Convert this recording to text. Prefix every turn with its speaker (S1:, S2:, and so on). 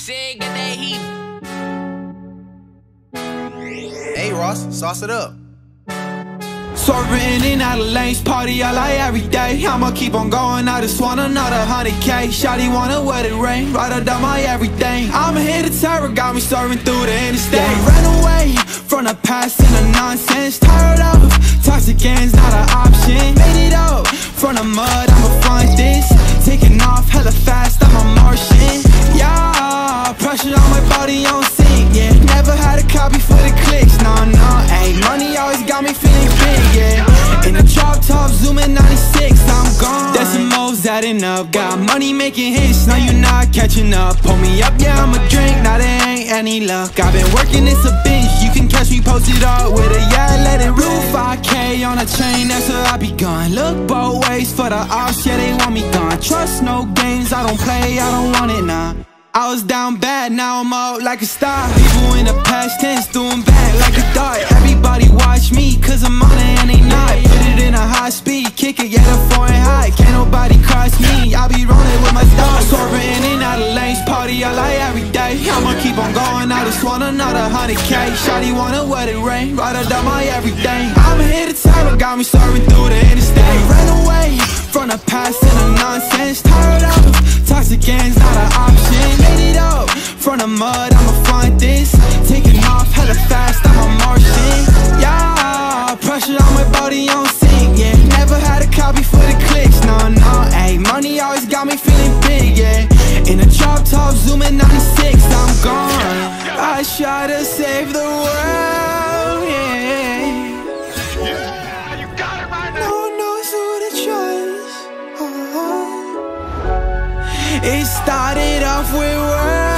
S1: Said get that heat.
S2: Hey Ross, sauce it up.
S3: Swerving in out of lanes, party all like every day. I'ma keep on going, I just want another 100K. Shawty wanna wet it rain, right up down my everything. I'm here to terror, got me serving through the interstate. Yeah, ran away from the past and the nonsense. Tired of toxic ends, not an option. Made it up from the mud, I'ma front this. Taking off hella fast, I'm a Martian. Yeah, pressure on my body on sync, yeah. Never had a copy for the clicks, nah, ayy. Money always got me feeling big, yeah. In the drop top, zooming 96, I'm gone. Decimals adding up, got money making hits, now you not catching up. Pull me up, yeah, I'ma drink, now there ain't any luck. I've been working, it's a binge, you can catch me posted up with a yeah, let it rule. 5K on a chain, that's where I be gone. Look both ways for the ops, yeah, they want me gone. Trust no games, I don't play, I don't want it, nah. I was down bad, now I'm up like a star. People in the past tense doing bad like a dart. Everybody watch me, cause I'm on it and they not. Put it in a high speed, kick it, get a foreign high. Can't nobody cross me, I be rolling with my dogs. Swerving in and out of lanes, party I like every day. I'ma keep on going, I just want another 100K. Shawty wanna wet it rain, right up down my everything. I'm here to terror, got me serving through the interstate. Ran away from the past and the nonsense. Tired of toxic ends, not an option. Made it up from the mud, I'ma front this. Taking off hella fast, I'm a Martian. Yeah, pressure on my body on sync, yeah. Never had a copy for the clicks, nah, ayy. Money always got me feeling big, yeah. In a drop top, zooming 96, I'm gone. I try to save the world, yeah.
S4: You got it right now.
S3: No one knows who to trust. It started off with words.